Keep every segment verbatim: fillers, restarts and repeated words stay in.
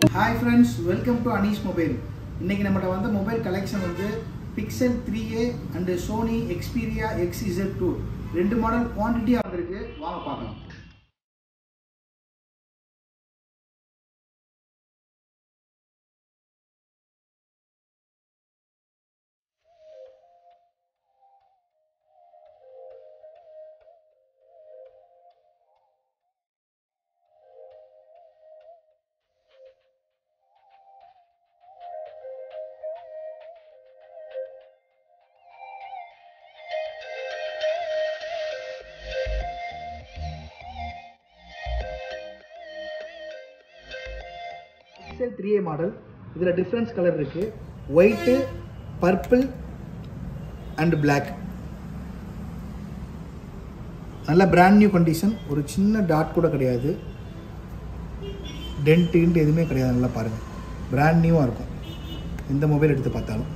Hi friends, welcome to Anish Mobile. இன்னைக்கு நம்மட்ட வந்த மொபைல் கலெக்ஷன் வந்து Pixel three A and Sony Xperia X Z two ரெண்டு model குவாண்டிட்டியா வந்திருக்கு. வாங்க பார்க்கலாம். Pixel three A மாடல் இதுல டிஃபரன்ஸ் கலர் இருக்கு. White, purple and Black. நல்ல பிராண்ட் நியூ கண்டிஷன். ஒரு சின்ன டாட் கூட கிடையாது. டென்ட் கிண்ட் எதுவுமே கிடையாது. நல்லா பாருங்க, பிராண்ட் நியூவா இருக்கும் இந்த மொபைல் எடுத்து பார்த்தாலும்.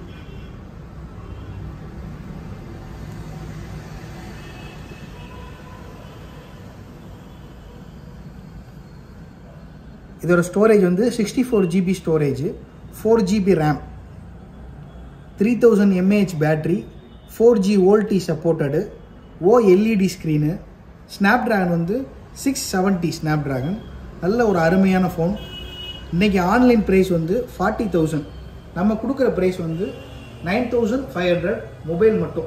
இதோட ஸ்டோரேஜ் வந்து sixty four GB storage, four GB RAM, three thousand mAh battery, four G VoLTE supported, OLED screen, Snapdragon வந்து சிக்ஸ் செவன்ட்டி ஸ்னாப் ட்ராகன். நல்ல ஒரு அருமையான ஃபோன். இன்றைக்கி ஆன்லைன் ப்ரைஸ் வந்து ஃபார்ட்டி தௌசண்ட், நம்ம கொடுக்குற ப்ரைஸ் வந்து nine thousand five hundred mobile மட்டும்.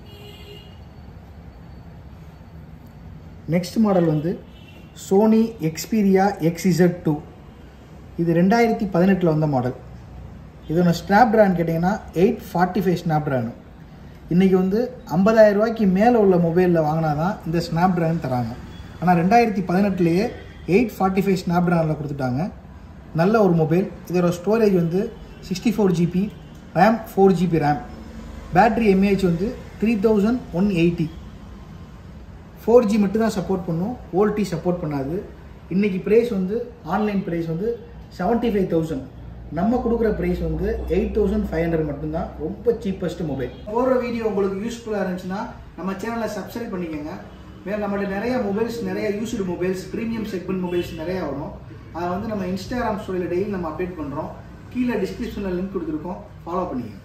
நெக்ஸ்ட் மாடல் வந்து Sony Xperia X Z two. இது ரெண்டாயிரத்தி பதினெட்டில் வந்த மாடல். இதோட ஸ்னாப் ட்ராகன் கேட்டிங்கன்னா eight forty five snap dragon. இன்றைக்கி வந்து ஐம்பதாயிரம் ரூபாய்க்கு மேலே உள்ள மொபைலில் வாங்கினா தான் இந்த ஸ்னாப் ட்ராகன் தராங்க. ஆனால் ரெண்டாயிரத்தி பதினெட்டுலேயே எயிட் ஃபார்ட்டி ஃபைவ் ஸ்னாப் ட்ராகனில் கொடுத்துட்டாங்க. நல்ல ஒரு மொபைல். இதோட ஸ்டோரேஜ் வந்து sixty four GB, RAM four GB RAM, battery mAh வந்து three thousand one eighty. Four G மட்டும் தான் சப்போர்ட் பண்ணும், வோல்டி சப்போர்ட் பண்ணாது. இன்றைக்கி ப்ரைஸ் வந்து ஆன்லைன் ப்ரைஸ் வந்து செவன்ட்டி ஃபைவ் தௌசண்ட், நம்ம கொடுக்குற ப்ரைஸ் வந்து எயிட் தௌசண்ட் ஃபைவ் ஹண்ட்ரட் மட்டும்தான். ரொம்ப சீப்பஸ்ட் மொபைல். போடுற வீடியோ உங்களுக்கு யூஸ்ஃபுல்லாக இருந்துச்சுன்னா நம்ம சேனலை சப்ஸ்கிரைப் பண்ணிக்கோங்க. வேறு நம்மள்ட்ட நிறைய மொபைல்ஸ், நிறைய used mobiles, premium segment mobiles நிறையா வரும். அதை வந்து நம்ம இன்ஸ்டாகிராம் ஸ்டோரியில் டெய்லி நம்ம அப்டேட் பண்ணுறோம். கீழே டிஸ்கிரிப்ஷனில் லிங்க் கொடுத்துருக்கோம், ஃபாலோ பண்ணிக்கோங்க.